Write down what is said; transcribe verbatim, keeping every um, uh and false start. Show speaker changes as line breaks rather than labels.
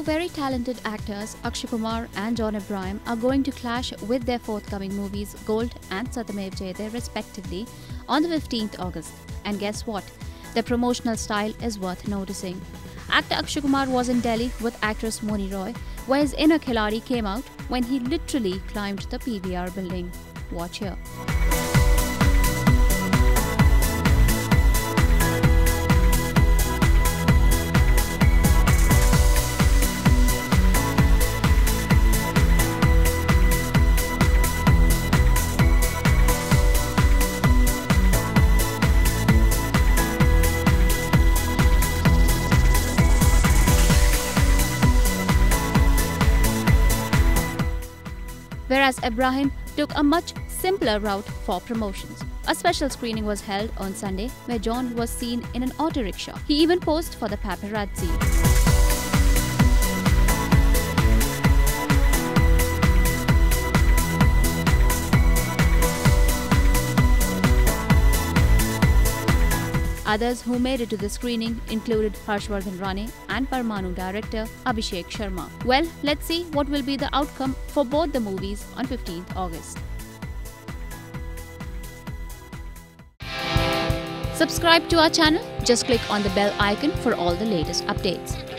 Two very talented actors, Akshay Kumar and John Abraham, are going to clash with their forthcoming movies Gold and Satyamev Jayate respectively on the fifteenth of August. And guess what? Their promotional style is worth noticing. Actor Akshay Kumar was in Delhi with actress Moni Roy, where his inner khiladi came out when he literally climbed the P V R building. Watch here. Whereas Abraham took a much simpler route for promotions. A special screening was held on Sunday where John was seen in an auto rickshaw. He even posed for the paparazzi. Others who made it to the screening included Harshvardhan Rane and Parmanu director Abhishek Sharma. Well, let's see what will be the outcome for both the movies on fifteenth of August. Subscribe to our channel. Just click on the bell icon for all the latest updates.